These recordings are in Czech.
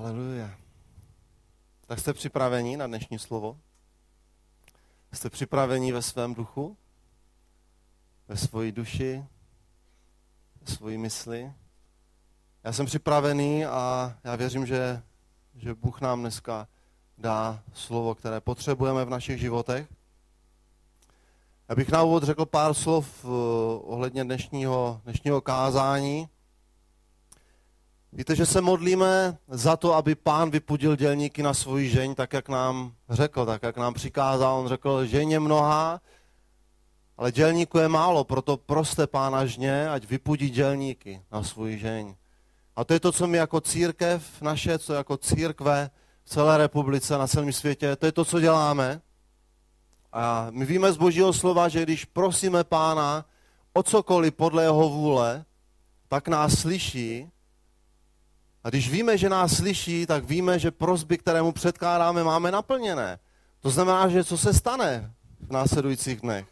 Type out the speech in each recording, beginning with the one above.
Haleluja. Tak jste připraveni na dnešní slovo? Jste připraveni ve svém duchu? Ve svojí duši? Ve svojí mysli? Já jsem připravený a já věřím, že Bůh nám dneska dá slovo, které potřebujeme v našich životech. Já bych na úvod řekl pár slov ohledně dnešního kázání. Víte, že se modlíme za to, aby Pán vypudil dělníky na svoji žeň, tak jak nám řekl, tak jak nám přikázal. On řekl, žeň je mnohá, ale dělníků je málo, proto proste Pána žně, ať vypudí dělníky na svoji žeň. A to je to, co my jako církev naše, co jako církve v celé republice, na celém světě, to je to, co děláme. A my víme z Božího slova, že když prosíme Pána o cokoliv podle jeho vůle, tak nás slyší. A když víme, že nás slyší, tak víme, že prosby, které mu předkládáme, máme naplněné. To znamená, že co se stane v následujících dnech?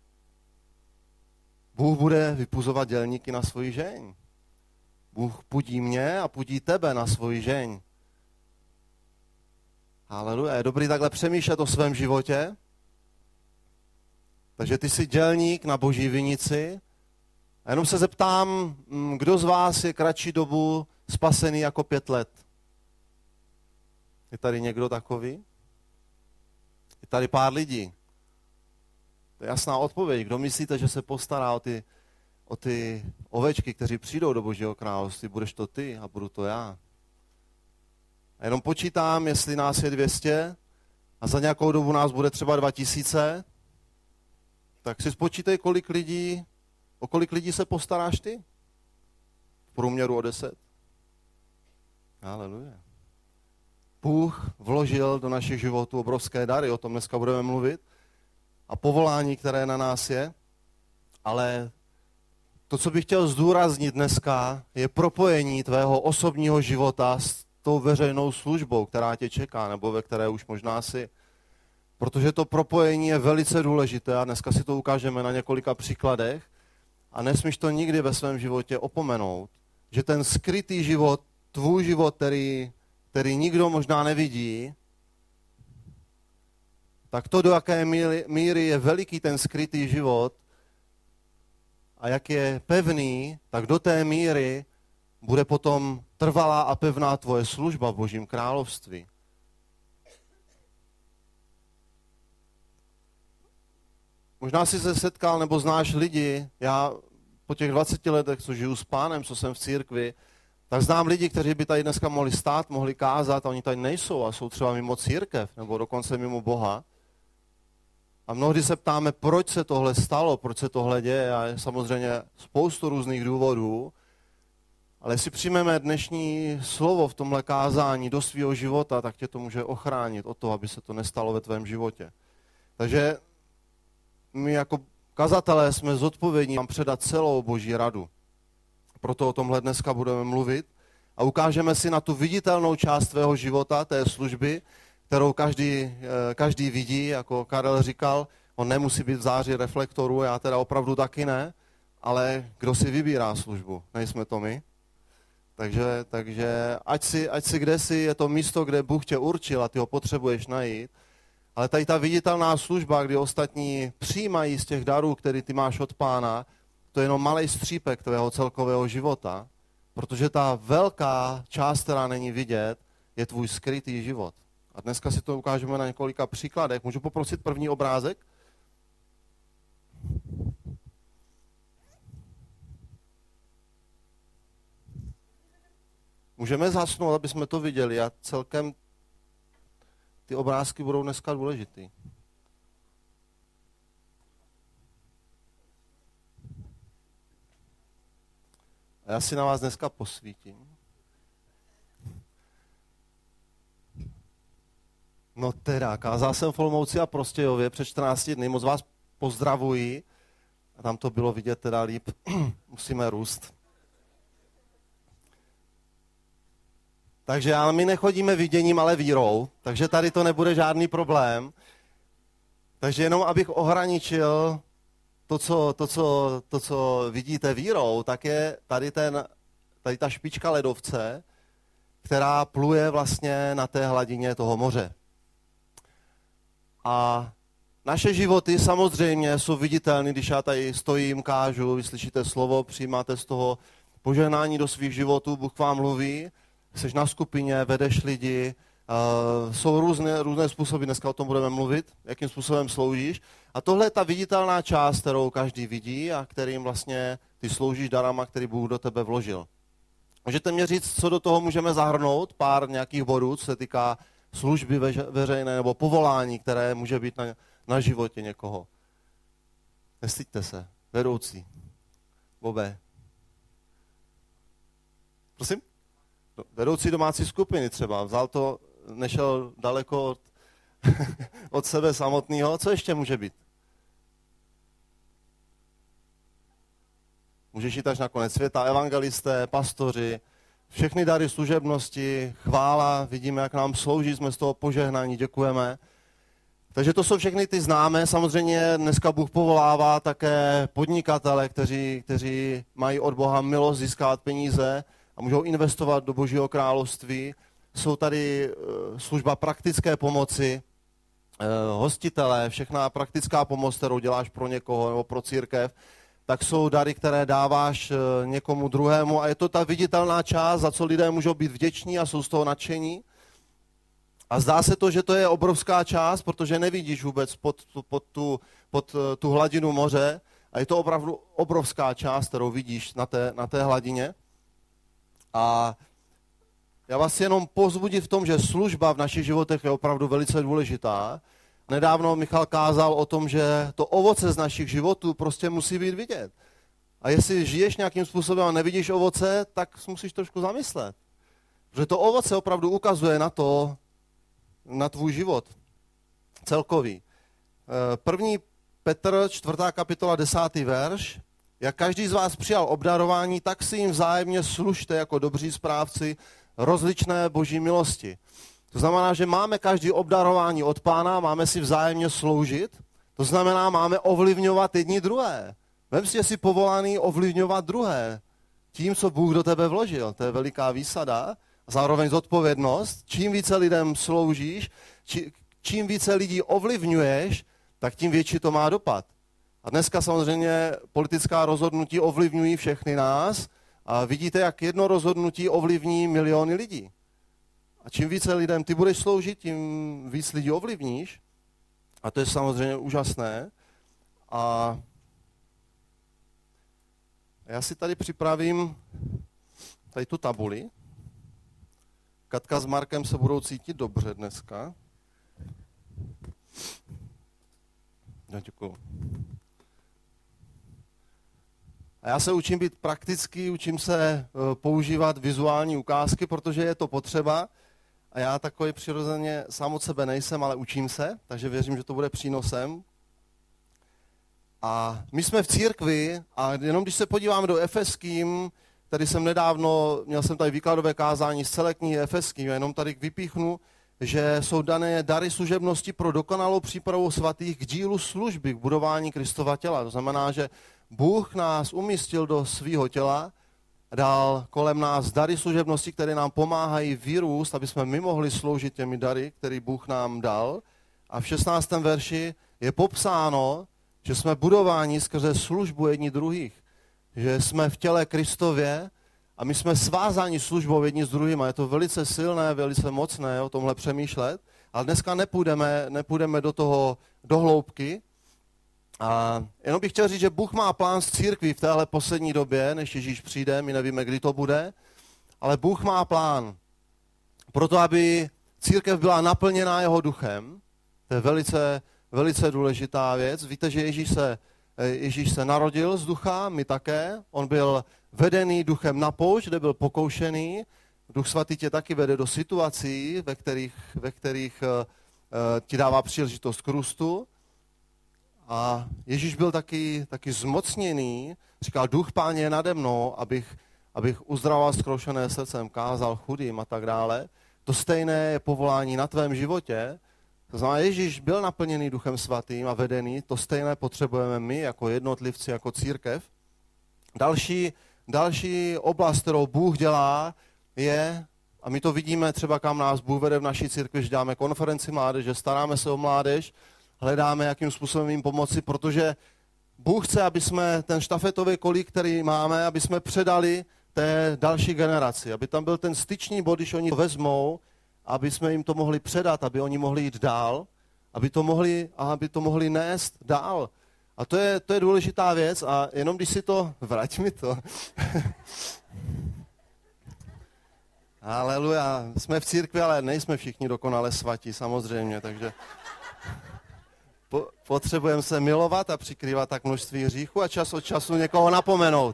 Bůh bude vypuzovat dělníky na svoji žeň. Bůh pudí mě a pudí tebe na svoji žeň. Haleluja. Je dobrý takhle přemýšlet o svém životě. Takže ty jsi dělník na Boží vinici. A jenom se zeptám, kdo z vás je kratší dobu spasený jako 5 let? Je tady někdo takový? Je tady pár lidí. To je jasná odpověď. Kdo myslíte, že se postará o ty ovečky, kteří přijdou do Božího království? Budeš to ty a budu to já. A jenom počítám, jestli nás je 200 a za nějakou dobu nás bude třeba 2000, tak si spočítej, o kolik lidí se postaráš ty? V průměru o 10. Haleluja. Bůh vložil do našich životů obrovské dary, o tom dneska budeme mluvit, a povolání, které na nás je, ale to, co bych chtěl zdůraznit dneska, je propojení tvého osobního života s tou veřejnou službou, která tě čeká, nebo ve které už možná jsi. Protože to propojení je velice důležité a dneska si to ukážeme na několika příkladech a nesmíš to nikdy ve svém životě opomenout, že ten skrytý život, tvůj život, který nikdo možná nevidí, tak to, do jaké míry je veliký ten skrytý život a jak je pevný, tak do té míry bude potom trvalá a pevná tvoje služba v Božím království. Možná jsi se setkal nebo znáš lidi, já po těch 20 letech, co žiju s Pánem, co jsem v církvi, tak znám lidi, kteří by tady dneska mohli stát, mohli kázat a oni tady nejsou a jsou třeba mimo církev nebo dokonce mimo Boha. A mnohdy se ptáme, proč se tohle stalo, proč se tohle děje a je samozřejmě spoustu různých důvodů, ale jestli přijmeme dnešní slovo v tomhle kázání do svého života, tak tě to může ochránit od toho, aby se to nestalo ve tvém životě. Takže my jako kazatelé jsme zodpovědní vám předat celou Boží radu. Proto o tomhle dneska budeme mluvit a ukážeme si na tu viditelnou část tvého života, té služby, kterou každý vidí, jako Karel říkal, on nemusí být v záři reflektoru, já teda opravdu taky ne, ale kdo si vybírá službu, nejsme to my. Takže ať si kde si, je to místo, kde Bůh tě určil a ty ho potřebuješ najít, ale tady ta viditelná služba, kdy ostatní přijímají z těch darů, který ty máš od Pána, to je jenom malej střípek tvého celkového života, protože ta velká část, která není vidět, je tvůj skrytý život. A dneska si to ukážeme na několika příkladech. Můžu poprosit první obrázek? Můžeme zhasnout, aby jsme to viděli a celkem ty obrázky budou dneska důležitý. A já si na vás dneska posvítím. No teda, kázal jsem v Olomouci a Prostějově před 14 dny, moc vás pozdravuji. A tam to bylo vidět teda líp, musíme růst. Takže ale my nechodíme viděním, ale vírou, takže tady to nebude žádný problém. Takže jenom abych ohraničil to, co vidíte vírou, tak je tady ta špička ledovce, která pluje vlastně na té hladině toho moře. A naše životy samozřejmě jsou viditelné, když já tady stojím, kážu, vy slyšíte slovo, přijímáte z toho požehnání do svých životů, Bůh vám mluví, jsi na skupině, vedeš lidi, jsou různé způsoby, dneska o tom budeme mluvit, jakým způsobem sloužíš. A tohle je ta viditelná část, kterou každý vidí a kterým vlastně ty sloužíš darama, který Bůh do tebe vložil. Můžete mě říct, co do toho můžeme zahrnout, pár nějakých bodů, co se týká služby veřejné nebo povolání, které může být na životě někoho. Nestyďte se, vedoucí. Bobe. Prosím? Vedoucí domácí skupiny třeba, vzal to, nešel daleko od sebe samotného. Co ještě může být? Můžeš jít až na konec světa, evangelisté, pastoři, všechny dary služebnosti, chvála, vidíme, jak nám slouží, jsme z toho požehnání, děkujeme. Takže to jsou všechny ty známé. Samozřejmě dneska Bůh povolává také podnikatele, kteří mají od Boha milost získat peníze a můžou investovat do Božího království. Jsou tady služba praktické pomoci, hostitelé, všechna praktická pomoc, kterou děláš pro někoho nebo pro církev, tak jsou dary, které dáváš někomu druhému a je to ta viditelná část, za co lidé můžou být vděční a jsou z toho nadšení. A zdá se to, že to je obrovská část, protože nevidíš vůbec pod tu hladinu moře a je to opravdu obrovská část, kterou vidíš na té hladině. A já vás jenom povzbudím v tom, že služba v našich životech je opravdu velice důležitá. Nedávno Michal kázal o tom, že to ovoce z našich životů prostě musí být vidět. A jestli žiješ nějakým způsobem a nevidíš ovoce, tak musíš trošku zamyslet. Protože to ovoce opravdu ukazuje na tvůj život celkový. 1. Petr, 4. kapitola, 10. verš. Jak každý z vás přijal obdarování, tak si jim vzájemně služte jako dobří správci rozličné boží milosti. To znamená, že máme každý obdarování od Pána, máme si vzájemně sloužit, to znamená, máme ovlivňovat jedni druhé. Vem si, že jsi povolaný ovlivňovat druhé tím, co Bůh do tebe vložil. To je veliká výsada a zároveň zodpovědnost. Čím více lidem sloužíš, čím více lidí ovlivňuješ, tak tím větší to má dopad. A dneska samozřejmě politická rozhodnutí ovlivňují všechny nás a vidíte, jak jedno rozhodnutí ovlivní miliony lidí. A čím více lidem ty budeš sloužit, tím víc lidí ovlivníš. A to je samozřejmě úžasné. A já si tady připravím tady tu tabuli. Katka s Markem se budou cítit dobře dneska. No, děkuju. A já se učím být praktický, učím se používat vizuální ukázky, protože je to potřeba. A já takový přirozeně sám od sebe nejsem, ale učím se, takže věřím, že to bude přínosem. A my jsme v církvi a jenom když se podívám do Efeským, tady jsem nedávno, měl jsem tady výkladové kázání z celé knihy Efeským, jenom tady vypíchnu, že jsou dané dary služebnosti pro dokonalou přípravu svatých k dílu služby, k budování Kristova těla. To znamená, že Bůh nás umístil do svého těla, dal kolem nás dary služebnosti, které nám pomáhají vyrůst, aby jsme my mohli sloužit těmi dary, které Bůh nám dal. A v 16. verši je popsáno, že jsme budováni skrze službu jedni druhých. Že jsme v těle Kristově a my jsme svázáni službou jedni s druhým. A je to velice silné, velice mocné o tomhle přemýšlet. Ale dneska nepůjdeme do toho do hloubky. A jenom bych chtěl říct, že Bůh má plán s církví v téhle poslední době, než Ježíš přijde, my nevíme, kdy to bude, ale Bůh má plán proto, aby církev byla naplněná jeho duchem. To je velice, velice důležitá věc. Víte, že Ježíš se narodil z ducha, my také. On byl vedený duchem na poušť, kde byl pokoušený. Duch svatý tě taky vede do situací, ve kterých ti dává příležitost k růstu. A Ježíš byl taky zmocněný, říkal, duch Páně je nade mnou, abych uzdravoval zkroušené srdcem, kázal chudým a tak dále. To stejné je povolání na tvém životě. To znamená, Ježíš byl naplněný duchem svatým a vedený, to stejné potřebujeme my jako jednotlivci, jako církev. Další oblast, kterou Bůh dělá, je, a my to vidíme třeba, kam nás Bůh vede v naší církvi, že děláme konferenci mládeže, staráme se o mládež, hledáme, jakým způsobem jim pomoci, protože Bůh chce, aby jsme ten štafetový kolík, který máme, aby jsme předali té další generaci, aby tam byl ten styčný bod, když oni to vezmou, aby jsme jim to mohli předat, aby oni mohli jít dál, aby to mohli nést dál. A to je důležitá věc a jenom když si to, vrať mi to. Haleluja, jsme v církvi, ale nejsme všichni dokonale svatí, samozřejmě, takže potřebujeme se milovat a přikrývat tak množství hříchů a čas od času někoho napomenout.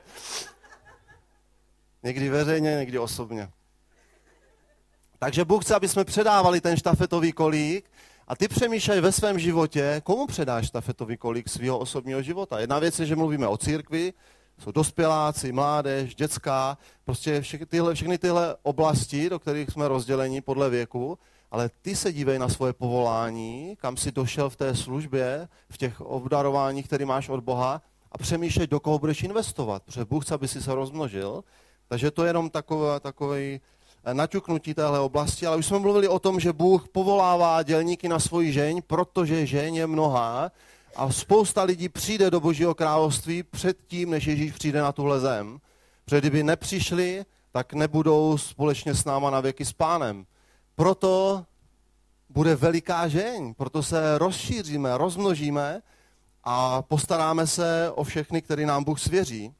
Někdy veřejně, někdy osobně. Takže Bůh chce, aby jsme předávali ten štafetový kolík a ty přemýšlej ve svém životě, komu předáš štafetový kolík svého osobního života. Jedna věc je, že mluvíme o církvi, jsou dospěláci, mládež, dětská, prostě všechny tyhle oblasti, do kterých jsme rozděleni podle věku, ale ty se dívej na svoje povolání, kam jsi došel v té službě, v těch obdarováních, které máš od Boha a přemýšlej, do koho budeš investovat, protože Bůh chce, aby si se rozmnožil. Takže to je jenom takový naťuknutí téhle oblasti, ale už jsme mluvili o tom, že Bůh povolává dělníky na svoji žeň, protože žeň je mnohá a spousta lidí přijde do Božího království předtím, než Ježíš přijde na tuhle zem. Protože kdyby nepřišli, tak nebudou společně s náma na věky s Pánem. Proto bude veliká žeň, proto se rozšíříme, rozmnožíme a postaráme se o všechny, který nám Bůh svěří.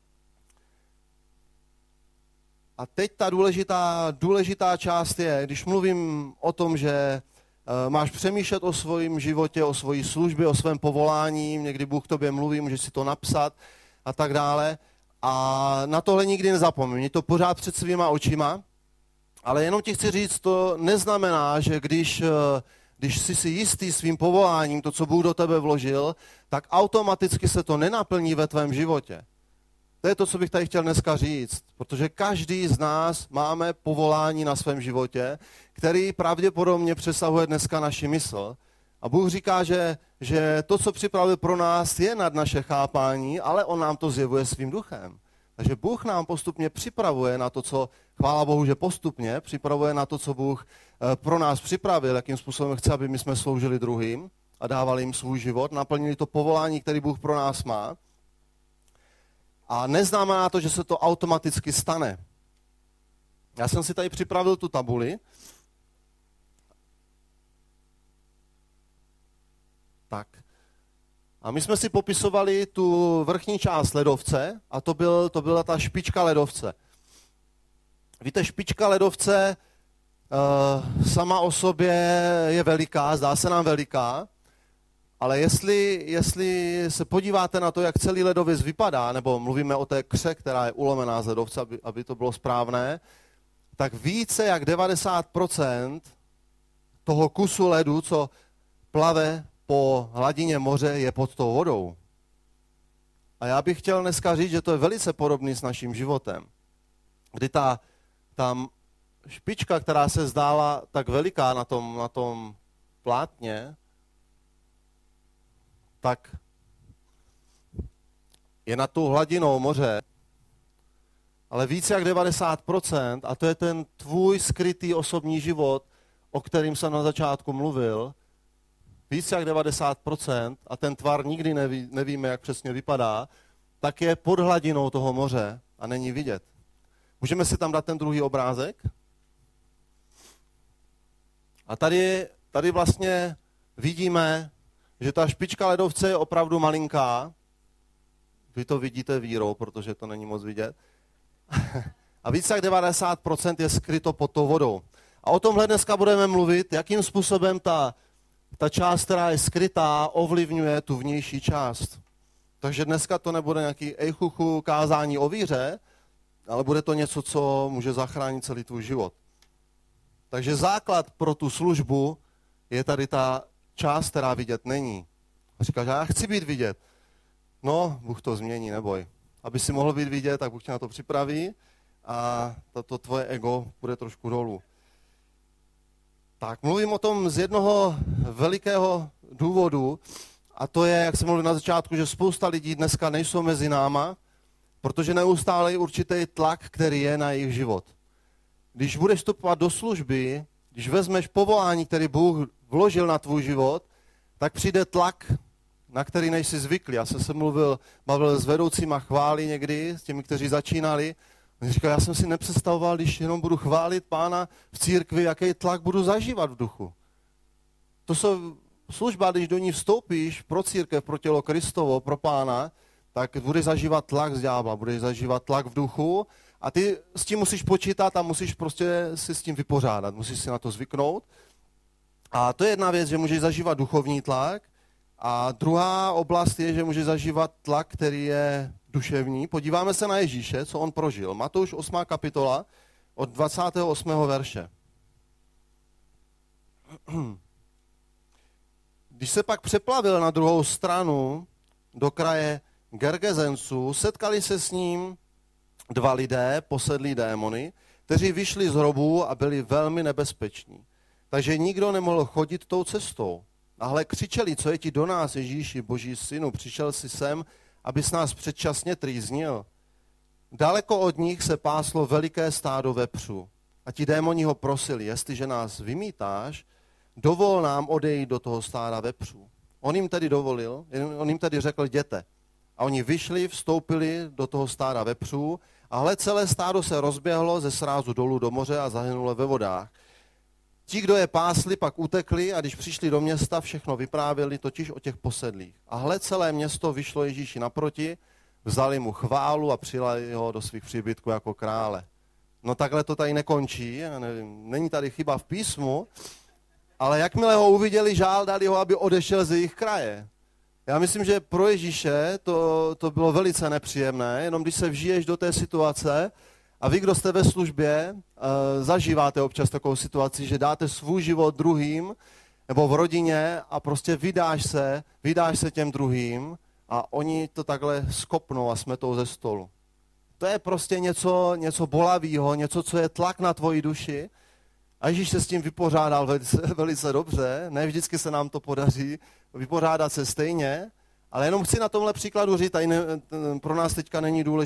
A teď ta důležitá část je, když mluvím o tom, že máš přemýšlet o svém životě, o svojí službě, o svém povolání, někdy Bůh tobě mluví, můžeš si to napsat a tak dále. A na tohle nikdy nezapomeň, je to pořád před svýma očima, ale jenom ti chci říct, to neznamená, že když jsi si jistý svým povoláním, to, co Bůh do tebe vložil, tak automaticky se to nenaplní ve tvém životě. To je to, co bych tady chtěl dneska říct, protože každý z nás máme povolání na svém životě, který pravděpodobně přesahuje dneska naši mysl. A Bůh říká, že to, co připravil pro nás, je nad naše chápání, ale on nám to zjevuje svým duchem. Takže Bůh nám postupně připravuje na to, co, chvála Bohu, že postupně připravuje na to, co Bůh pro nás připravil, jakým způsobem chce, aby my jsme sloužili druhým a dávali jim svůj život, naplnili to povolání, který Bůh pro nás má. A neznamená to, že se to automaticky stane. Já jsem si tady připravil tu tabuli. Tak. A my jsme si popisovali tu vrchní část ledovce a to byla ta špička ledovce. Víte, špička ledovce sama o sobě je veliká, zdá se nám veliká, ale jestli se podíváte na to, jak celý ledovec vypadá, nebo mluvíme o té kře, která je ulomená z ledovce, aby to bylo správné, tak více jak 90% toho kusu ledu, co plave po hladině moře, je pod tou vodou. A já bych chtěl dneska říct, že to je velice podobný s naším životem. Kdy ta špička, která se zdála tak veliká na tom plátně, tak je nad tou hladinou moře, ale více jak 90%, a to je ten tvůj skrytý osobní život, o kterým jsem na začátku mluvil, více jak 90%, a ten tvar nikdy nevíme, jak přesně vypadá, tak je pod hladinou toho moře a není vidět. Můžeme si tam dát ten druhý obrázek? A tady vlastně vidíme, že ta špička ledovce je opravdu malinká. Vy to vidíte vírou, protože to není moc vidět. A více jak 90% je skryto pod tou vodou. A o tomhle dneska budeme mluvit, jakým způsobem ta část, která je skrytá, ovlivňuje tu vnější část. Takže dneska to nebude nějaký ejchuchu kázání o víře, ale bude to něco, co může zachránit celý tvůj život. Takže základ pro tu službu je tady ta část, která vidět není. A říkáš, já chci být vidět. No, Bůh to změní, neboj. Aby si mohl být vidět, tak Bůh tě na to připraví a to tvoje ego bude trošku dolů. Tak, mluvím o tom z jednoho velikého důvodu, a to je, jak jsem mluvil na začátku, že spousta lidí dneska nejsou mezi náma, protože neustále je určitý tlak, který je na jejich život. když budeš vstupovat do služby, když vezmeš povolání, který Bůh vložil na tvůj život, tak přijde tlak, na který nejsi zvyklý. Já jsem se bavil s vedoucíma chvály někdy, s těmi, kteří začínali. On říkal, já jsem si nepředstavoval, když jenom budu chválit Pána v církvi, jaký tlak budu zažívat v duchu. To jsou služba, když do ní vstoupíš pro církev, pro tělo Kristovo, pro Pána, tak budeš zažívat tlak z ďábla, budeš zažívat tlak v duchu a ty s tím musíš počítat a musíš prostě si s tím vypořádat, musíš si na to zvyknout. A to je jedna věc, že můžeš zažívat duchovní tlak. A druhá oblast je, že můžeš zažívat tlak, který je duševní. Podíváme se na Ježíše, co on prožil. Matouš 8. kapitola od 28. verše. Když se pak přeplavil na druhou stranu do kraje Gergezenců, setkali se s ním dva lidé, posedlí démony, kteří vyšli z hrobů a byli velmi nebezpeční. Takže nikdo nemohl chodit tou cestou. Ahle křičeli, co je ti do nás, Ježíši, Boží synu, přišel jsi sem, abys nás předčasně trýznil. Daleko od nich se páslo veliké stádo vepřů. A ti démoni ho prosili, jestliže nás vymítáš, dovol nám odejít do toho stáda vepřů. On jim tedy řekl, jděte. A oni vyšli, vstoupili do toho stáda vepřů a hle celé stádo se rozběhlo ze srázu dolů do moře a zahynulo ve vodách. Ti, kdo je pásli, pak utekli a když přišli do města, všechno vyprávěli totiž o těch posedlých. A hle celé město vyšlo Ježíši naproti, vzali mu chválu a přijali ho do svých příbytků jako krále. No takhle to tady nekončí, není tady chyba v písmu, ale jakmile ho uviděli, žádali ho, aby odešel z jejich kraje. Já myslím, že pro Ježíše to bylo velice nepříjemné, jenom když se vžiješ do té situace a vy, kdo jste ve službě, zažíváte občas takovou situaci, že dáte svůj život druhým nebo v rodině a prostě vydáš se těm druhým a oni to takhle skopnou a smetou ze stolu. To je prostě něco bolavého, něco, co je tlak na tvoji duši. A Ježíš se s tím vypořádal velice dobře, ne vždycky se nám to podaří vypořádat se stejně, ale jenom chci na tomhle příkladu říct, tady pro nás teďka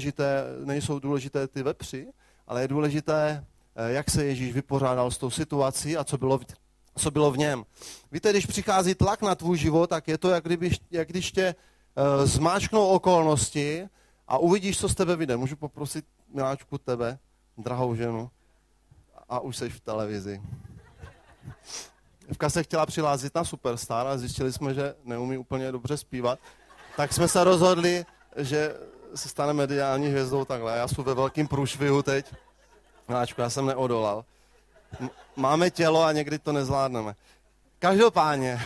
nejsou důležité ty vepři, ale je důležité, jak se Ježíš vypořádal s tou situací a co bylo v něm. Víte, když přichází tlak na tvůj život, tak je to, jak když tě zmáčknou okolnosti a uvidíš, co z tebe vyjde. Můžu poprosit, miláčku, tebe, drahou ženu, a už seš v televizi. Evka se chtěla přihlásit na Superstar a zjistili jsme, že neumí úplně dobře zpívat. Tak jsme se rozhodli, že se stane mediální hvězdou takhle. Já jsem ve velkým průšvihu teď. Miláčku, já jsem neodolal. Máme tělo a někdy to nezvládneme. Každopádně,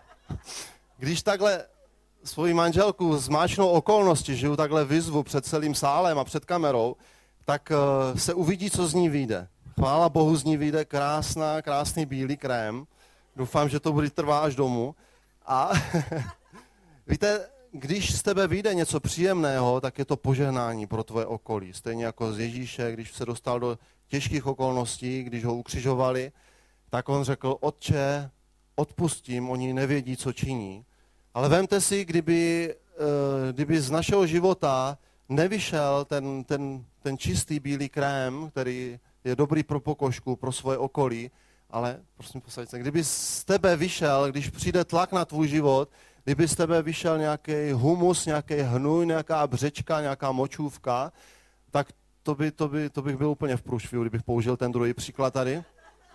když takhle svoji manželku zmáčnou okolnosti, žiju takhle výzvu před celým sálem a před kamerou, tak se uvidí, co z ní vyjde. Chvála Bohu, z ní vyjde krásný bílý krém. Doufám, že to bude trvá až domů. A víte, když z tebe vyjde něco příjemného, tak je to požehnání pro tvoje okolí. Stejně jako z Ježíše, když se dostal do těžkých okolností, když ho ukřižovali, tak on řekl, Otče, odpustím, oni nevědí, co činí. Ale vemte si, kdyby z našeho života nevyšel ten čistý bílý krém, který je dobrý pro pokožku, pro svoje okolí, ale prosím, posaďte se, kdyby z tebe vyšel, když přijde tlak na tvůj život, kdyby z tebe vyšel nějaký humus, nějaký hnůj, nějaká břečka, nějaká močůvka, tak to bych byl úplně v průšvihu, kdybych použil ten druhý příklad tady.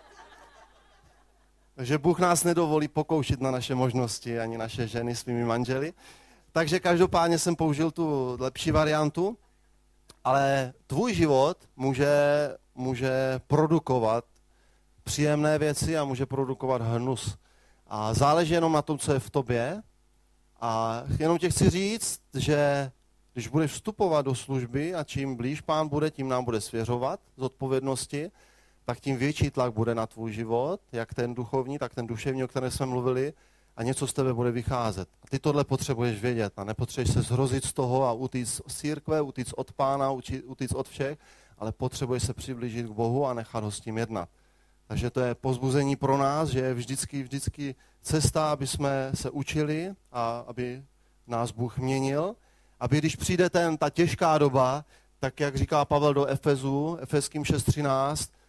Takže Bůh nás nedovolí pokoušet na naše možnosti, ani naše ženy svými manželi. Takže každopádně jsem použil tu lepší variantu, ale tvůj život může produkovat příjemné věci a může produkovat hnus. A záleží jenom na tom, co je v tobě. A jenom tě chci říct, že když budeš vstupovat do služby a čím blíž Pán bude, tím nám bude svěřovat z odpovědnosti, tak tím větší tlak bude na tvůj život, jak ten duchovní, tak ten duševní, o kterém jsme mluvili, a něco z tebe bude vycházet. A ty tohle potřebuješ vědět a nepotřebuješ se zhrozit z toho a utíct z církve, utíct od Pána, utíct od všech, ale potřebuješ se přiblížit k Bohu a nechat ho s tím jednat. Takže to je povzbuzení pro nás, že je vždycky cesta, aby jsme se učili a aby nás Bůh měnil. Aby když přijde ta těžká doba, tak jak říká Pavel do Efeským 6.13,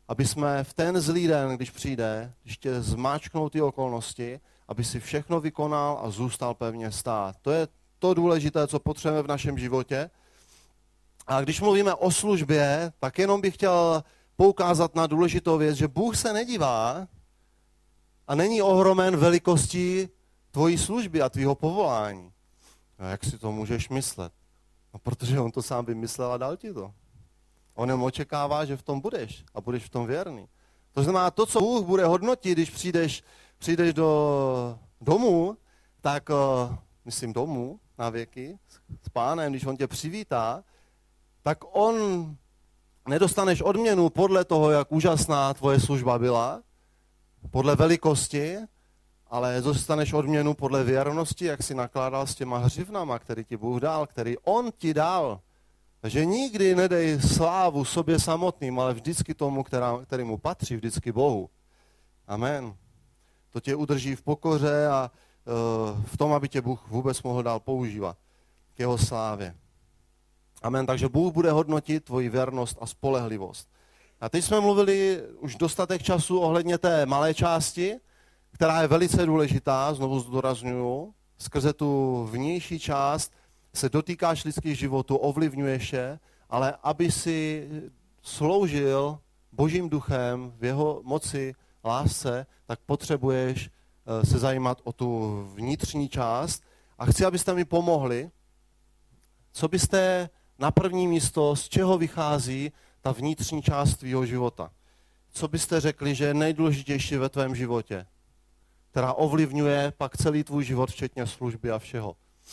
aby jsme v ten zlý den, když přijde, když tě zmáčknou ty okolnosti, aby si všechno vykonal a zůstal pevně stát. To je to důležité, co potřebujeme v našem životě. A když mluvíme o službě, tak jenom bych chtěl poukázat na důležitou věc, že Bůh se nedívá a není ohromen velikostí tvojí služby a tvýho povolání. A jak si to můžeš myslet? No, protože on to sám vymyslel a dal ti to. On jen očekává, že v tom budeš a budeš v tom věrný. To znamená, to, co Bůh bude hodnotit, když přijdeš do domu, tak, myslím domů na věky, s Pánem, když on tě přivítá, tak on nedostaneš odměnu podle toho, jak úžasná tvoje služba byla, podle velikosti, ale dostaneš odměnu podle věrnosti, jak si nakládal s těma hřivnama, který ti Bůh dal, který on ti dal. Takže nikdy nedej slávu sobě samotným, ale vždycky tomu, kterému patří, vždycky Bohu. Amen. To tě udrží v pokoře a v tom, aby tě Bůh vůbec mohl dál používat k jeho slávě. Amen. Takže Bůh bude hodnotit tvoji věrnost a spolehlivost. A teď jsme mluvili už dostatek času ohledně té malé části, která je velice důležitá, znovu zdůrazňuju, skrze tu vnější část se dotýkáš lidských životů, ovlivňuješ je, ale aby si sloužil Božím duchem v jeho moci, lásce, tak potřebuješ se zajímat o tu vnitřní část. A chci, abyste mi pomohli, co byste na první místo, z čeho vychází ta vnitřní část tvýho života. Co byste řekli, že je nejdůležitější ve tvém životě, která ovlivňuje pak celý tvůj život, včetně služby a všeho.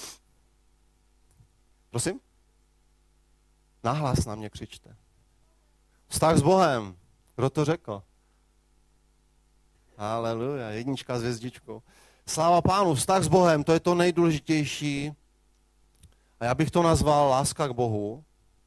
Prosím? Nahlas na mě křičte. Vztah s Bohem. Kdo to řekl? Haleluja, 1 s hvězdičkou. Sláva Pánu, vztah s Bohem, to je to nejdůležitější. A já bych to nazval láska k Bohu.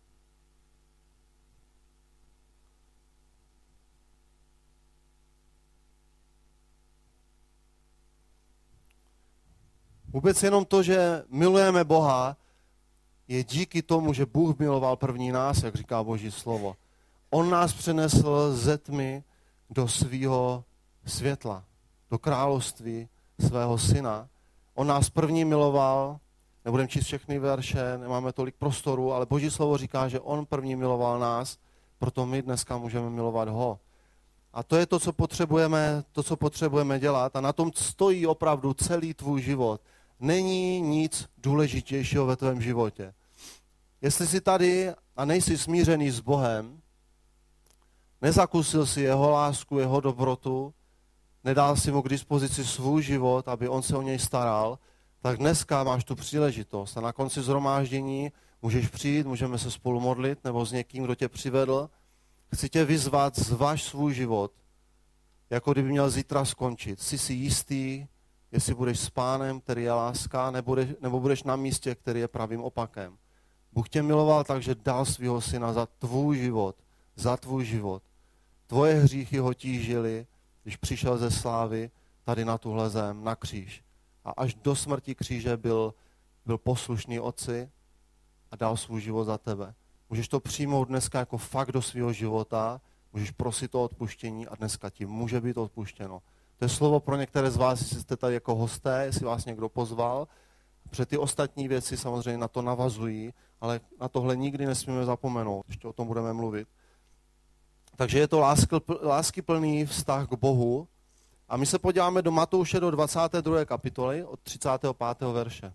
Vůbec jenom to, že milujeme Boha, je díky tomu, že Bůh miloval první nás, jak říká Boží slovo. On nás přenesl ze tmy do svého světla, do království svého syna. On nás první miloval, nebudeme číst všechny verše, nemáme tolik prostoru, ale Boží slovo říká, že on první miloval nás, proto my dneska můžeme milovat ho. A to je to, co potřebujeme dělat a na tom stojí opravdu celý tvůj život. Není nic důležitějšího ve tvém životě. Jestli jsi tady a nejsi smířený s Bohem, nezakusil si jeho lásku, jeho dobrotu, nedal si mu k dispozici svůj život, aby on se o něj staral, tak dneska máš tu příležitost a na konci shromáždění můžeš přijít, můžeme se spolu modlit nebo s někým, kdo tě přivedl. Chci tě vyzvat, zvaž svůj život, jako kdyby měl zítra skončit. Jsi si jistý, jestli budeš s Pánem, který je láska, nebo budeš na místě, který je pravým opakem. Bůh tě miloval tak, že dal svého syna za tvůj život. Tvoje hříchy ho tížily, když přišel ze slávy tady na tuhle zem, na kříž. A až do smrti kříže byl poslušný Otci a dal svůj život za tebe. Můžeš to přijmout dneska jako fakt do svého života, můžeš prosit o odpuštění a dneska ti může být odpuštěno. To je slovo pro některé z vás, jestli jste tady jako hosté, jestli vás někdo pozval, protože ty ostatní věci samozřejmě na to navazují, ale na tohle nikdy nesmíme zapomenout, ještě o tom budeme mluvit. Takže je to láskyplný vztah k Bohu a my se podíváme do Matouše do 22. kapitoly od 35. verše.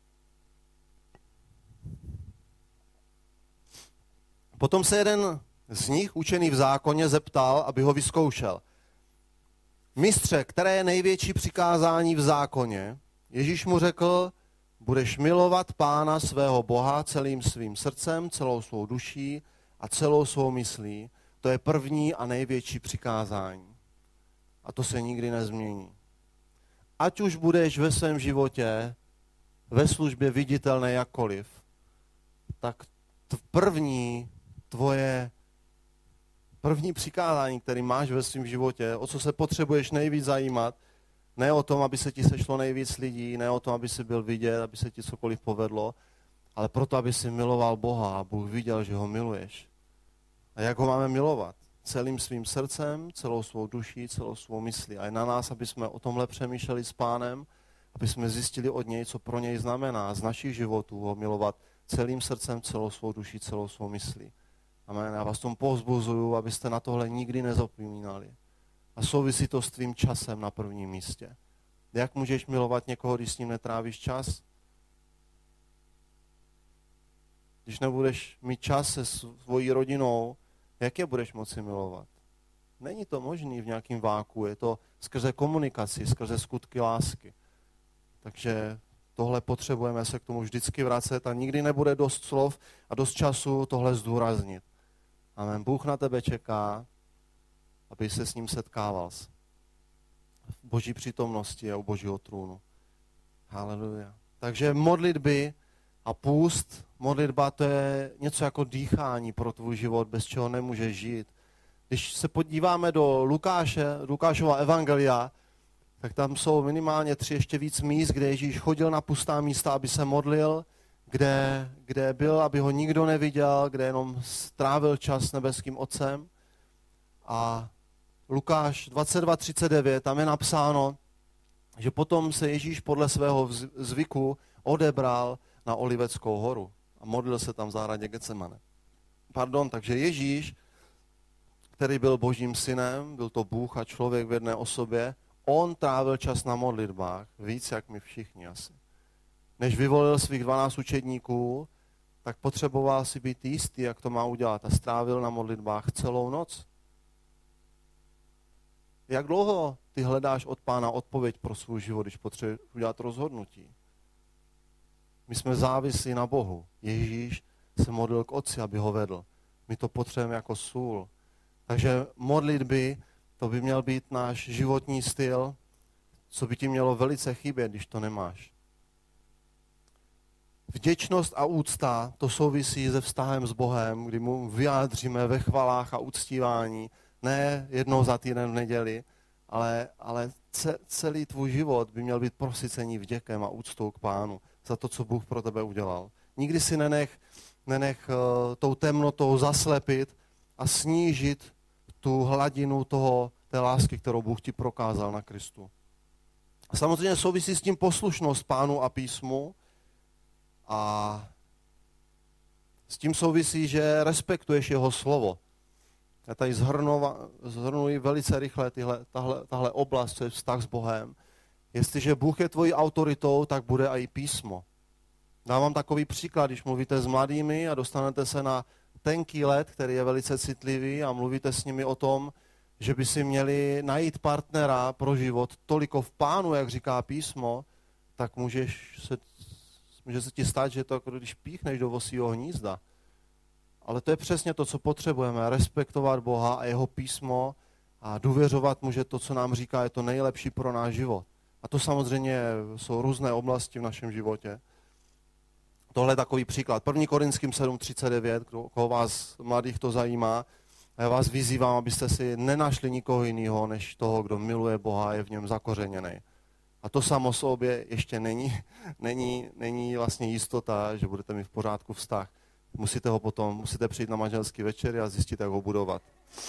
Potom se jeden z nich, učený v zákoně, zeptal, aby ho vyzkoušel. Mistře, které je největší přikázání v zákoně? Ježíš mu řekl, budeš milovat Pána svého Boha celým svým srdcem, celou svou duší a celou svou myslí. To je první a největší přikázání. A to se nikdy nezmění. Ať už budeš ve svém životě, ve službě viditelné jakkoliv, tak první přikázání, který máš ve svém životě, o co se potřebuješ nejvíc zajímat, ne o tom, aby se ti sešlo nejvíc lidí, ne o tom, aby si byl vidět, aby se ti cokoliv povedlo, ale proto, aby si miloval Boha a Bůh viděl, že ho miluješ. A jak ho máme milovat? celým svým srdcem, celou svou duší, celou svou myslí. A je na nás, aby jsme o tomhle přemýšleli s Pánem, aby jsme zjistili od něj, co pro něj znamená z našich životů ho milovat celým srdcem, celou svou duší, celou svou myslí. Amen. Já vás tomu povzbuzuju, abyste na tohle nikdy nezapomínali. A souvisí to s tvým časem na prvním místě. Jak můžeš milovat někoho, když s ním netrávíš čas? Když nebudeš mít čas se svojí rodinou, jak je budeš moci milovat? Není to možné v nějakém váku, je to skrze komunikaci, skrze skutky lásky. Takže tohle potřebujeme se k tomu vždycky vracet a nikdy nebude dost slov a dost času tohle zdůraznit. Amen. Bůh na tebe čeká, aby se s ním setkával v Boží přítomnosti a u Božího trůnu. Haleluja. Takže modlitby a půst, modlitba to je něco jako dýchání pro tvůj život, bez čeho nemůžeš žít. Když se podíváme do Lukášova evangelia, tak tam jsou minimálně 3 ještě víc míst, kde Ježíš chodil na pustá místa, aby se modlil, kde byl, aby ho nikdo neviděl, kde jenom strávil čas s nebeským Otcem. A Lukáš 22:39, tam je napsáno, že potom se Ježíš podle svého zvyku odebral na Oliveckou horu a modlil se tam v zahradě Getsemane. Takže Ježíš, který byl Božím synem, byl to Bůh a člověk v jedné osobě, on trávil čas na modlitbách, víc jak my všichni asi. Než vyvolil svých 12 učedníků, tak potřeboval si být jistý, jak to má udělat a strávil na modlitbách celou noc. Jak dlouho ty hledáš od Pána odpověď pro svůj život, když potřebuješ udělat rozhodnutí? My jsme závislí na Bohu. Ježíš se modlil k Otci, aby ho vedl. My to potřebujeme jako sůl. Takže modlitby, to by měl být náš životní styl, co by ti mělo velice chybět, když to nemáš. Vděčnost a úcta, to souvisí se vztahem s Bohem, kdy mu vyjádříme ve chvalách a uctívání, ne jednou za týden v neděli, ale celý tvůj život by měl být prosycený vděkem a úctou k Pánu za to, co Bůh pro tebe udělal. Nikdy si nenech tou temnotou zaslepit a snížit tu hladinu té lásky, kterou Bůh ti prokázal na Kristu. A samozřejmě souvisí s tím poslušnost Pánu a písmu a s tím souvisí, že respektuješ jeho slovo. Já tady zhrnuji velice rychle tahle oblast, co je vztah s Bohem. Jestliže Bůh je tvojí autoritou, tak bude i písmo. Dávám takový příklad, když mluvíte s mladými a dostanete se na tenký led, který je velice citlivý a mluvíte s nimi o tom, že by si měli najít partnera pro život toliko v Pánu, jak říká písmo, tak může se ti stát, že to jako když píchneš do vosího hnízda. Ale to je přesně to, co potřebujeme. Respektovat Boha a jeho písmo a důvěřovat mu, že to, co nám říká, je to nejlepší pro náš život. A to samozřejmě jsou různé oblasti v našem životě. Tohle je takový příklad. 1. Korinským 7:39, koho vás mladých to zajímá, a já vás vyzývám, abyste si nenašli nikoho jiného, než toho, kdo miluje Boha a je v něm zakořeněný. A to samo sobě ještě není vlastně jistota, že budete mít v pořádku vztah. Musíte přijít na manželský večer a zjistit, jak ho budovat.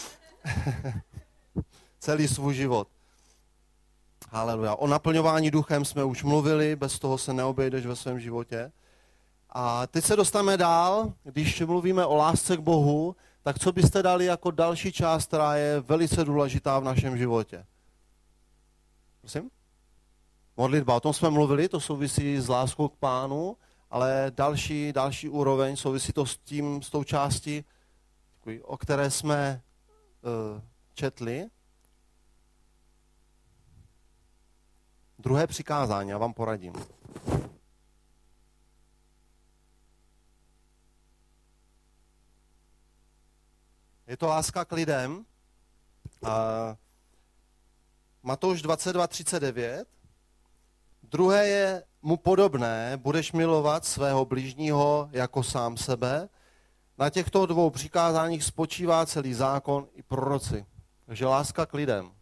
Celý svůj život. Haleluja. O naplňování duchem jsme už mluvili, bez toho se neobejdeš ve svém životě. A teď se dostaneme dál, když mluvíme o lásce k Bohu, tak co byste dali jako další část, která je velice důležitá v našem životě? Prosím? Modlitba, o tom jsme mluvili, to souvisí s láskou k Pánu, ale další úroveň souvisí to s tou částí, o které jsme četli. Druhé přikázání, já vám poradím. Je to láska k lidem. Matouš 22:39. Druhé je mu podobné, budeš milovat svého bližního jako sám sebe. Na těchto 2 přikázáních spočívá celý zákon i proroci. Takže láska k lidem.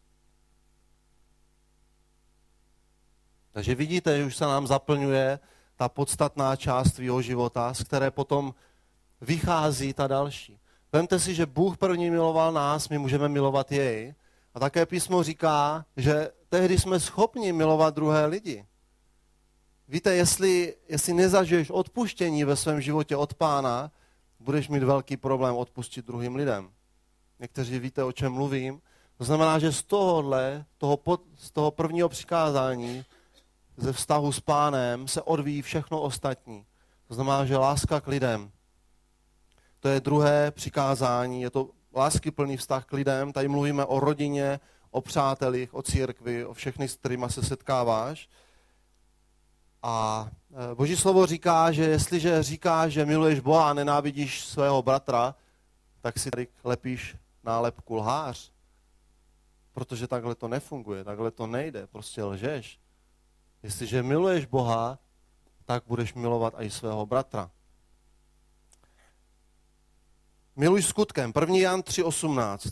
Takže vidíte, že už se nám zaplňuje ta podstatná část tvýho života, z které potom vychází ta další. Vemte si, že Bůh první miloval nás, my můžeme milovat jej. A také písmo říká, že tehdy jsme schopni milovat druhé lidi. Víte, jestli nezažiješ odpuštění ve svém životě od Pána, budeš mít velký problém odpustit druhým lidem. Někteří víte, o čem mluvím. To znamená, že z toho prvního přikázání, ze vztahu s Pánem, se odvíjí všechno ostatní. To znamená, že láska k lidem. To je druhé přikázání, je to láskyplný vztah k lidem. Tady mluvíme o rodině, o přátelích, o církvi, o všechny, s kterými se setkáváš. A Boží slovo říká, že jestliže říkáš, že miluješ Boha a nenávidíš svého bratra, tak si tady lepíš nálepku lhář. Protože takhle to nefunguje, takhle to nejde, prostě lžeš. Jestliže miluješ Boha, tak budeš milovat i svého bratra. Miluj skutkem. 1. Jan 3,18.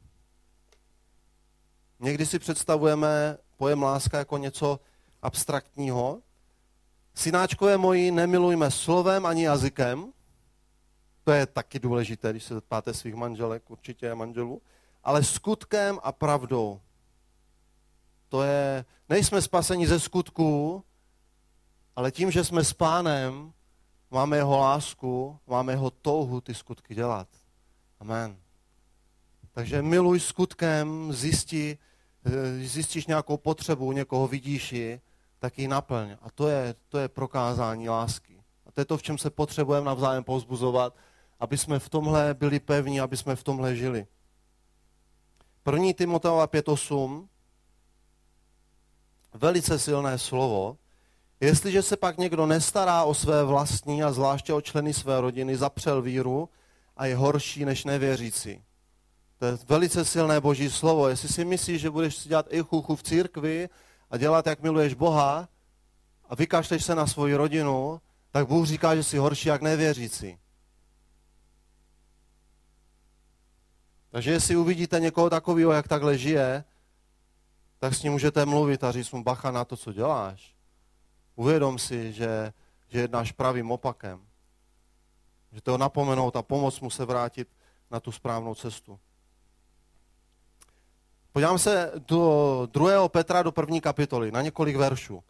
Někdy si představujeme pojem láska jako něco abstraktního. Synáčkové moji, nemilujme slovem ani jazykem. To je taky důležité, když se zeptáte svých manželek, určitě manželů. Ale skutkem a pravdou. To je, nejsme spaseni ze skutků, ale tím, že jsme s Pánem, máme jeho lásku, máme jeho touhu ty skutky dělat. Amen. Takže miluj skutkem, zjistíš nějakou potřebu, někoho vidíš ji, tak ji naplň. A to je prokázání lásky. A to je to, v čem se potřebujeme navzájem povzbuzovat, aby jsme v tomhle byli pevní, aby jsme v tomhle žili. 1. Timoteova 5:8, velice silné slovo. Jestliže se pak někdo nestará o své vlastní a zvláště o členy své rodiny, zapřel víru a je horší než nevěřící. To je velice silné Boží slovo. Jestli si myslíš, že budeš si dělat ichuchu v církvi a dělat, jak miluješ Boha a vykašleš se na svoji rodinu, tak Bůh říká, že jsi horší jak nevěřící. Takže jestli uvidíte někoho takového, jak takhle žije, tak s ním můžete mluvit a říct mu bacha na to, co děláš. Uvědom si, že jednáš pravým opakem. Že to napomenout a pomoct mu se vrátit na tu správnou cestu. Podívám se do 2. Petra, do 1. kapitoly, na několik veršů.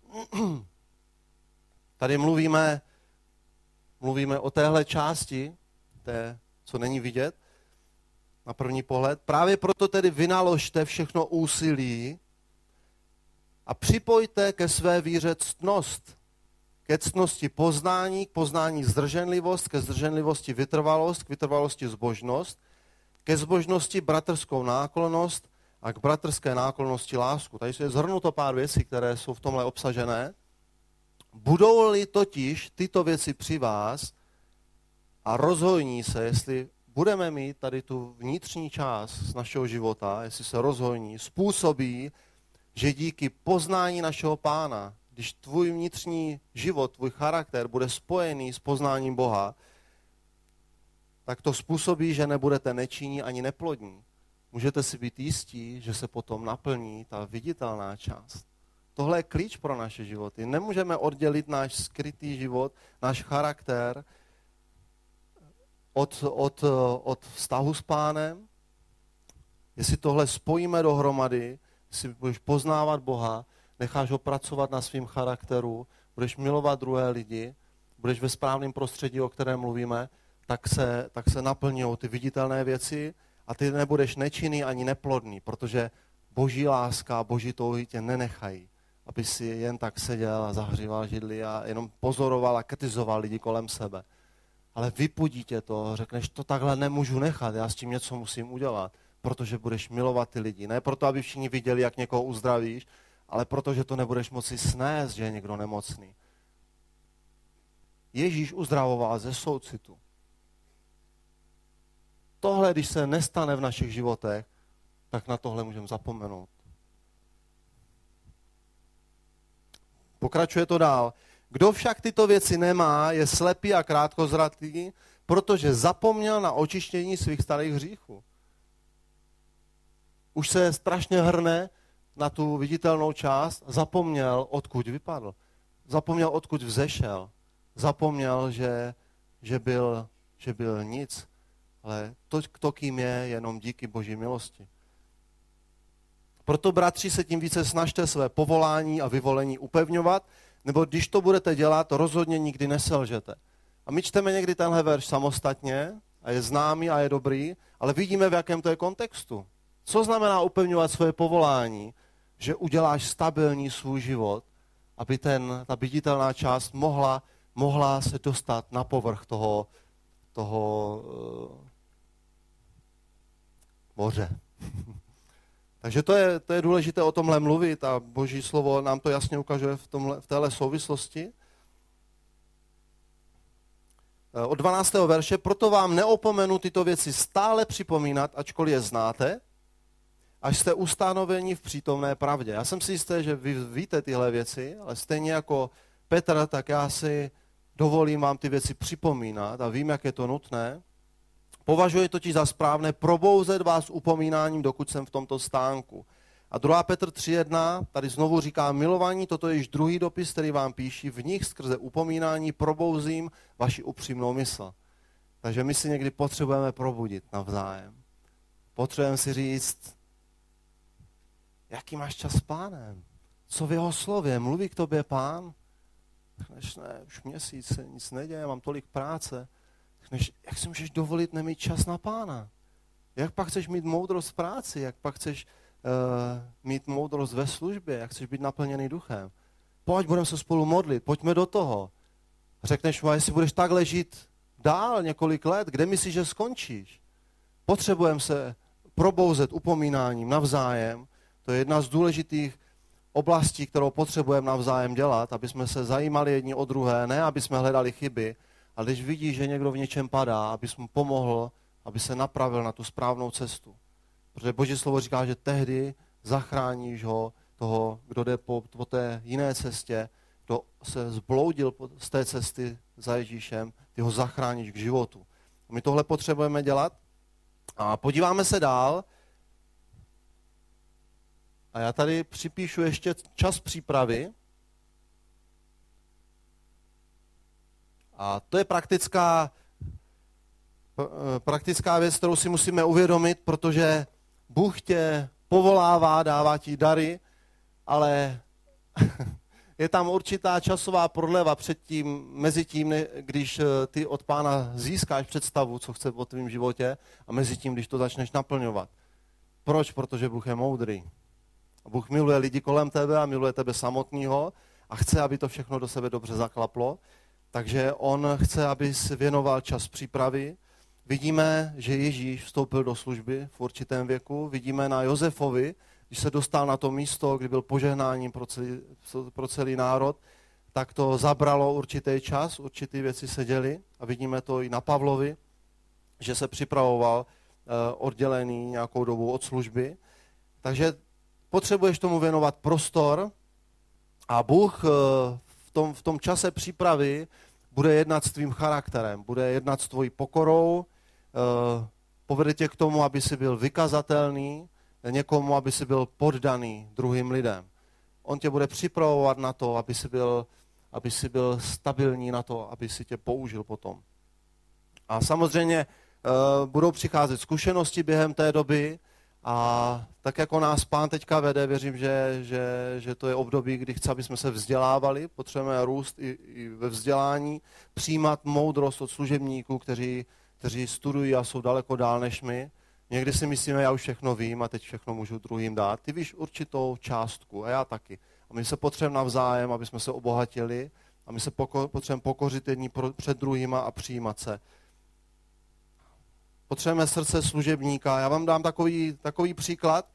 Tady mluvíme o téhle části, co není vidět, na první pohled. Právě proto tedy vynaložte všechno úsilí a připojte ke své víře ctnost. Ke ctnosti poznání, k poznání zdrženlivost, ke zdrženlivosti vytrvalost, k vytrvalosti zbožnost, ke zbožnosti bratrskou náklonnost a k bratrské náklonnosti lásku. Tady je shrnuto pár věcí, které jsou v tomhle obsažené. Budou-li totiž tyto věci při vás a rozhojní se, jestli budeme mít tady tu vnitřní část z našeho života, jestli se rozhojní, způsobí, že díky poznání našeho Pána, když tvůj vnitřní život, tvůj charakter bude spojený s poznáním Boha, tak to způsobí, že nebudete nečinní ani neplodní. Můžete si být jistí, že se potom naplní ta viditelná část. Tohle je klíč pro naše životy. Nemůžeme oddělit náš skrytý život, náš charakter od vztahu s Pánem. Jestli tohle spojíme dohromady, jestli budeš poznávat Boha, necháš ho pracovat na svém charakteru, budeš milovat druhé lidi, budeš ve správném prostředí, o kterém mluvíme, tak se naplňují ty viditelné věci a ty nebudeš nečinný ani neplodný, protože Boží láska a Boží touhy tě nenechají, aby si jen tak seděl a zahříval židli a jenom pozoroval a kritizoval lidi kolem sebe. Ale vypudí tě to, řekneš, to takhle nemůžu nechat, já s tím něco musím udělat, protože budeš milovat ty lidi. Ne proto, aby všichni viděli, jak někoho uzdravíš, ale protože to nebudeš moci snést, že je někdo nemocný. Ježíš uzdravoval ze soucitu. Tohle, když se nestane v našich životech, tak na tohle můžeme zapomenout. Pokračuje to dál. Kdo však tyto věci nemá, je slepý a krátkozratý, protože zapomněl na očištění svých starých hříchů. Už se strašně hrne na tu viditelnou část, zapomněl, odkud vypadl. Zapomněl, odkud vzešel. Zapomněl, že byl nic. Ale to, kým je, jenom díky Boží milosti. Proto, bratři, se tím více snažte své povolání a vyvolení upevňovat, nebo když to budete dělat, rozhodně nikdy neselžete. A my čteme někdy tenhle verš samostatně, a je známý a je dobrý, ale vidíme, v jakém to je kontextu. Co znamená upevňovat svoje povolání? Že uděláš stabilní svůj život, aby ta viditelná část mohla se dostat na povrch toho moře. Takže to je důležité o tomhle mluvit a Boží slovo nám to jasně ukazuje v téhle souvislosti. Od 12. verše, proto vám neopomenu tyto věci stále připomínat, ačkoliv je znáte, až jste ustanoveni v přítomné pravdě. Já jsem si jistý, že vy víte tyhle věci, ale stejně jako Petr, tak já si dovolím vám ty věci připomínat a vím, jak je to nutné. Považuji totiž za správné probouzet vás upomínáním, dokud jsem v tomto stánku. A 2. Petr 3.1 tady znovu říká, milovaní, toto je již druhý dopis, který vám píší, v nich skrze upomínání probouzím vaši upřímnou mysl. Takže my si někdy potřebujeme probudit navzájem. Potřebujeme si říct, jaký máš čas s Pánem? Co v jeho slově? Mluví k tobě Pán? Řekneš, ne, už měsíc se nic neděje, mám tolik práce. Řekneš, jak si můžeš dovolit nemít čas na Pána? Jak pak chceš mít moudrost v práci? Jak pak chceš mít moudrost ve službě? Jak chceš být naplněný duchem? Pojď, budeme se spolu modlit, pojďme do toho. Řekneš mu, jestli budeš takhle žít dál několik let, kde myslíš, že skončíš? Potřebujeme se probouzet upomínáním navzájem. To je jedna z důležitých oblastí, kterou potřebujeme navzájem dělat, aby jsme se zajímali jedni o druhé, ne aby jsme hledali chyby, ale když vidíš, že někdo v něčem padá, abys mu pomohl, aby se napravil na tu správnou cestu. Protože Boží slovo říká, že tehdy zachráníš ho, toho, kdo jde po té jiné cestě, kdo se zbloudil z té cesty za Ježíšem, ty ho zachráníš k životu. My tohle potřebujeme dělat a podíváme se dál. A já tady připíšu ještě čas přípravy. A to je praktická věc, kterou si musíme uvědomit, protože Bůh tě povolává, dává ti dary, ale je tam určitá časová prodleva mezi tím, když ty od Pána získáš představu, co chce o tvém životě, a mezi tím, když to začneš naplňovat. Proč? Protože Bůh je moudrý. Bůh miluje lidi kolem tebe a miluje tebe samotného a chce, aby to všechno do sebe dobře zaklaplo. Takže on chce, aby si věnoval čas přípravy. Vidíme, že Ježíš vstoupil do služby v určitém věku. Vidíme na Josefovi, když se dostal na to místo, kdy byl požehnáním pro celý národ, tak to zabralo určitý čas, určité věci se děly. A vidíme to i na Pavlovi, že se připravoval oddělený nějakou dobu od služby. Takže potřebuješ tomu věnovat prostor a Bůh v tom čase přípravy bude jednat s tvým charakterem, bude jednat s tvojí pokorou, povede tě k tomu, aby si byl vykazatelný, někomu, aby si byl poddaný druhým lidem. On tě bude připravovat na to, aby si byl stabilní na to, aby si tě použil potom. A samozřejmě budou přicházet zkušenosti během té doby a tak jako nás Pán teďka vede, věřím, že to je období, kdy chce, aby jsme se vzdělávali, potřebujeme růst i ve vzdělání, přijímat moudrost od služebníků, kteří studují a jsou daleko dál než my. Někdy si myslíme, já už všechno vím a teď všechno můžu druhým dát. Ty víš určitou částku a já taky. A my se potřebujeme navzájem, aby jsme se obohatili a my se potřebujeme pokořit jedni před druhýma a přijímat se. Potřebujeme srdce služebníka. Já vám dám takový příklad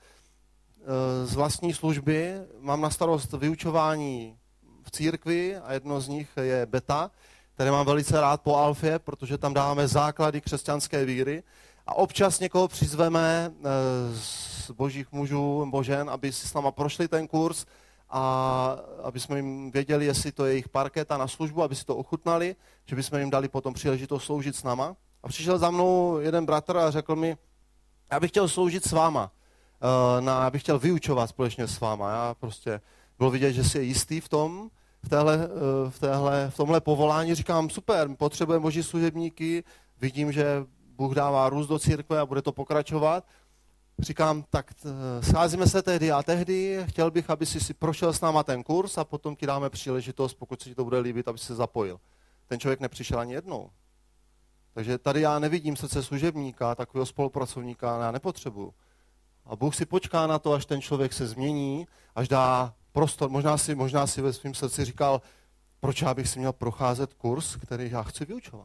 z vlastní služby. Mám na starost vyučování v církvi a jedno z nich je Beta, které mám velice rád po Alfě, protože tam dáváme základy křesťanské víry. A občas někoho přizveme z božích mužů, božen, aby si s náma prošli ten kurz a aby jsme jim věděli, jestli to je jejich parketa na službu, aby si to ochutnali, že bychom jim dali potom příležitost sloužit s náma. A přišel za mnou jeden bratr a řekl mi, já bych chtěl sloužit s váma, já bych chtěl vyučovat společně s váma. Já prostě bylo vidět, že si je jistý v tom, v tomhle povolání, říkám, super, potřebujeme boží služebníky, vidím, že Bůh dává růst do církve a bude to pokračovat. Říkám, tak scházíme se tehdy a tehdy, chtěl bych, aby si prošel s náma ten kurz a potom ti dáme příležitost, pokud se ti to bude líbit, aby se zapojil. Ten člověk nepřišel ani jednou. Takže tady já nevidím srdce služebníka, takového spolupracovníka já nepotřebuju. A Bůh si počká na to, až ten člověk se změní, až dá prostor. Možná si ve svém srdci říkal, proč já bych si měl procházet kurz, který já chci vyučovat.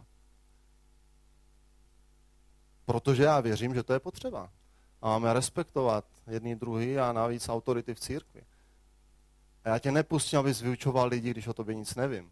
Protože já věřím, že to je potřeba. A máme respektovat jedný druhý a navíc autority v církvi. A já tě nepustím, abys vyučoval lidi, když o tobě nic nevím.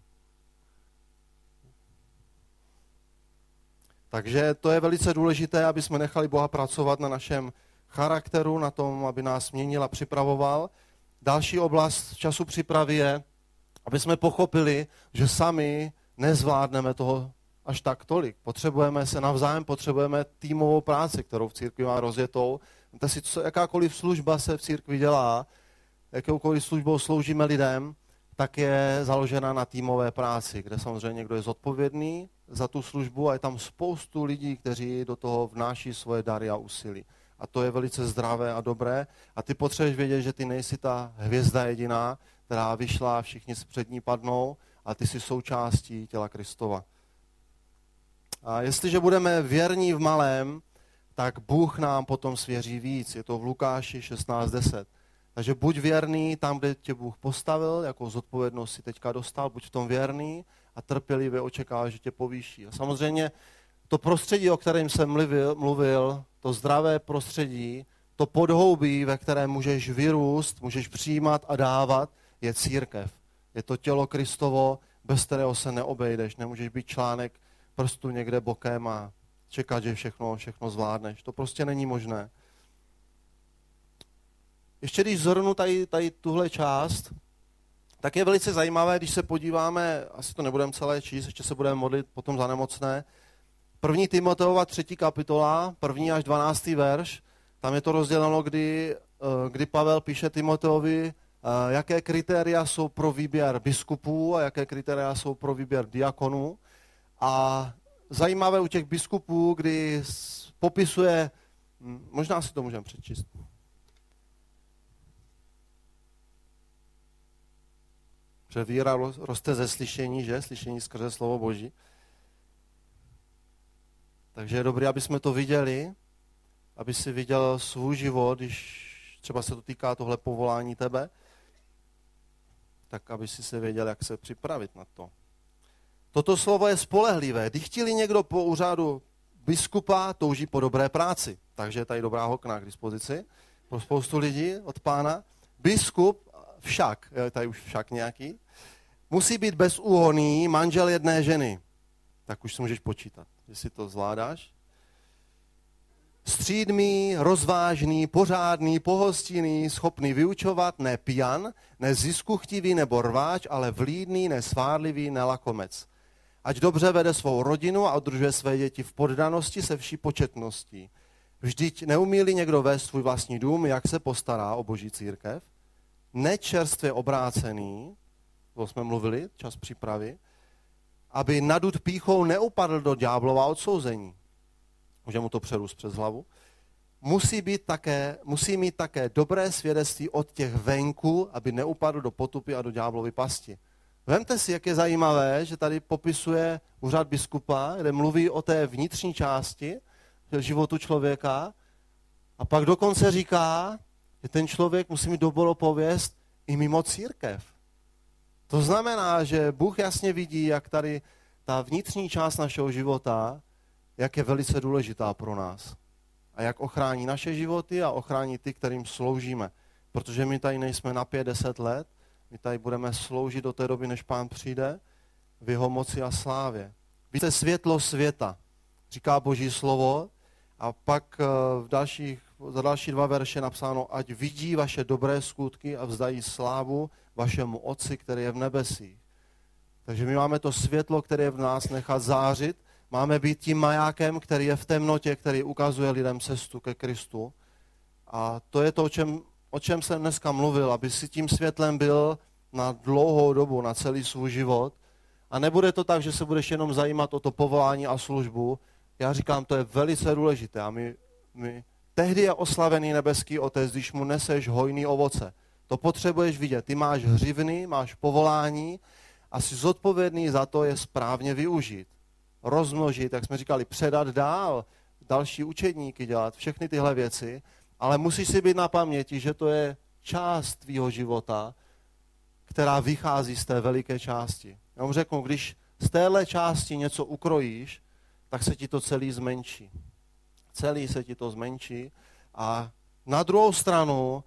Takže to je velice důležité, aby jsme nechali Boha pracovat na našem charakteru, na tom, aby nás měnil a připravoval. Další oblast času přípravy je, aby jsme pochopili, že sami nezvládneme toho až tak tolik. Potřebujeme se navzájem, potřebujeme týmovou práci, kterou v církvi má rozjetou. Víte si, jakákoliv služba se v církvi dělá, jakoukoliv službou sloužíme lidem, tak je založena na týmové práci, kde samozřejmě někdo je zodpovědný za tu službu a je tam spoustu lidí, kteří do toho vnáší svoje dary a úsilí. A to je velice zdravé a dobré. A ty potřebuješ vědět, že ty nejsi ta hvězda jediná, která vyšla, všichni před ní padnou, a ty jsi součástí těla Kristova. A jestliže budeme věrní v malém, tak Bůh nám potom svěří víc. Je to v Lukáši 16:10. Takže buď věrný tam, kde tě Bůh postavil, jakou zodpovědnost si teďka dostal, buď v tom věrný a trpělivě očekává, že tě povýší. A samozřejmě to prostředí, o kterém jsem mluvil, to zdravé prostředí, to podhoubí, ve kterém můžeš vyrůst, můžeš přijímat a dávat, je církev. Je to tělo Kristovo, bez kterého se neobejdeš. Nemůžeš být článek prstu někde bokem a čekat, že všechno zvládneš. To prostě není možné. Ještě když zhrnu tady tuhle část, tak je velice zajímavé, když se podíváme, asi to nebudeme celé číst, ještě se budeme modlit potom za nemocné. 1. Timoteova 3. kapitola, 1. až 12. verš, tam je to rozděleno, kdy Pavel píše Timoteovi, jaké kritéria jsou pro výběr biskupů a jaké kritéria jsou pro výběr diakonů. A zajímavé u těch biskupů, kdy popisuje, možná si to můžeme přečíst. Že víra roste ze slyšení, že? Slyšení skrze slovo Boží. Takže je dobré, aby jsme to viděli, aby si viděl svůj život, když třeba se to týká tohle povolání tebe, tak aby si se věděl, jak se připravit na to. Toto slovo je spolehlivé. Když chtěli někdo po úřadu biskupa, touží po dobré práci. Takže je tady dobrá okna k dispozici pro spoustu lidí od Pána. Biskup však, tady už však nějaký, musí být bezúhonný manžel jedné ženy. Tak už si můžeš počítat, jestli to zvládáš. Střídmý, rozvážný, pořádný, pohostinný, schopný vyučovat, ne pijan, ne ziskuchtivý nebo rváč, ale vlídný, nesvárlivý, nelakomec. Ať dobře vede svou rodinu a udržuje své děti v poddanosti se vší početností. Vždyť neumí-li někdo vést svůj vlastní dům, jak se postará o boží církev? Nečerstvě obrácený, to jsme mluvili, čas přípravy, aby nadut pýchou neupadl do ďáblova odsouzení. Může mu to přerůst přes hlavu. Musí mít také dobré svědectví od těch venku, aby neupadl do potupy a do ďáblovy pasti. Vemte si, jak je zajímavé, že tady popisuje úřad biskupa, kde mluví o té vnitřní části životu člověka a pak dokonce říká, že ten člověk musí mít dobrou pověst i mimo církev. To znamená, že Bůh jasně vidí, jak tady ta vnitřní část našeho života, jak je velice důležitá pro nás. A jak ochrání naše životy a ochrání ty, kterým sloužíme. Protože my tady nejsme na 5-10 let, my tady budeme sloužit do té doby, než Pán přijde, v jeho moci a slávě. Víte, světlo světa, říká Boží slovo, a pak za další 2 verše napsáno, ať vidí vaše dobré skutky a vzdají slávu vašemu Otci, který je v nebesích. Takže my máme to světlo, které je v nás, nechat zářit. Máme být tím majákem, který je v temnotě, který ukazuje lidem cestu ke Kristu. A to je to, o čem jsem dneska mluvil, aby si tím světlem byl na dlouhou dobu, na celý svůj život. A nebude to tak, že se budeš jenom zajímat o to povolání a službu. Já říkám, to je velice důležité. A tehdy je oslavený nebeský Otec, když mu neseš hojný ovoce. To potřebuješ vidět. Ty máš hřivny, máš povolání a jsi zodpovědný za to je správně využít. Rozmnožit, jak jsme říkali, předat dál, další učedníky dělat, všechny tyhle věci, ale musíš si být na paměti, že to je část tvýho života, která vychází z té veliké části. Já vám řeknu, když z téhle části něco ukrojíš, tak se ti to celý zmenší. Celý se ti to zmenší a na druhou stranu,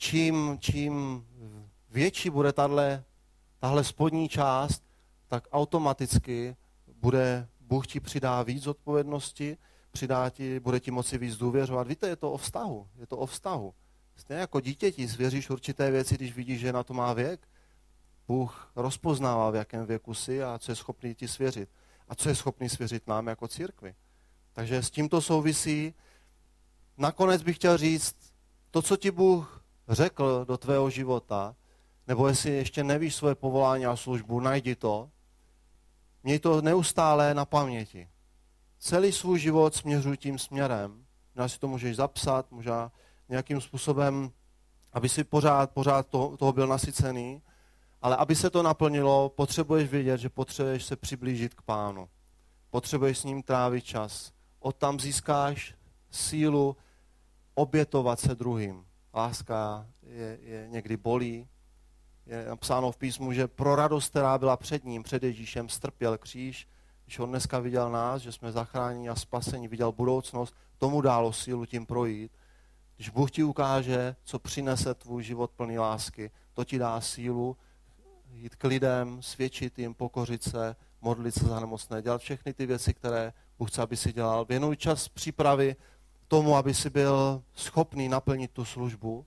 čím větší bude tahle spodní část, tak automaticky Bůh ti přidá víc odpovědnosti, bude ti moci víc důvěřovat. Víte, je to o vztahu. Stejně jako dítěti svěříš určité věci, když vidíš, že na to má věk. Bůh rozpoznává, v jakém věku jsi a co je schopný ti svěřit. A co je schopný svěřit nám jako církvi. Takže s tímto souvisí. Nakonec bych chtěl říct, to, co ti Bůh řekl do tvého života, nebo jestli ještě nevíš svoje povolání a službu, najdi to. Měj to neustále na paměti. Celý svůj život směřuj tím směrem. Možná si to můžeš zapsat, možná nějakým způsobem, aby si pořád toho byl nasycený, ale aby se to naplnilo, potřebuješ vědět, že potřebuješ se přiblížit k Pánu. Potřebuješ s ním trávit čas. Odtam získáš sílu obětovat se druhým. Láska je někdy bolí. Je napsáno v písmu, že pro radost, která byla před ním, před Ježíšem, strpěl kříž. Když on dneska viděl nás, že jsme zachráněni a spaseni, viděl budoucnost, tomu dálo sílu tím projít. Když Bůh ti ukáže, co přinese tvůj život plný lásky, to ti dá sílu jít k lidem, svědčit jim, pokořit se, modlit se za nemocné, dělat všechny ty věci, které Bůh chce, aby si dělal. Věnuj čas přípravy tomu, aby si byl schopný naplnit tu službu,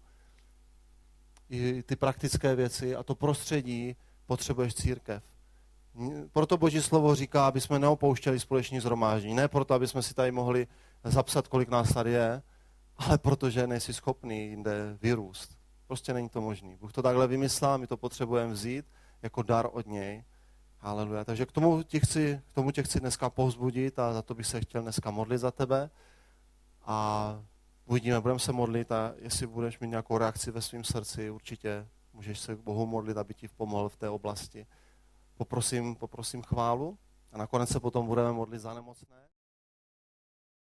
i ty praktické věci a to prostředí potřebuješ církev. Proto Boží slovo říká, aby jsme neopouštěli společný shromáždění. Ne proto, aby jsme si tady mohli zapsat, kolik nás tady je, ale protože nejsi schopný jinde vyrůst. Prostě není to možný. Bůh to takhle vymyslel, my to potřebujeme vzít jako dar od něj. Haleluja. Takže k tomu tě chci dneska povzbudit a za to bych se chtěl dneska modlit za tebe. A uvidíme, budeme se modlit a jestli budeš mít nějakou reakci ve svém srdci, určitě můžeš se k Bohu modlit, aby ti pomohl v té oblasti. Poprosím chválu a nakonec se potom budeme modlit za nemocné.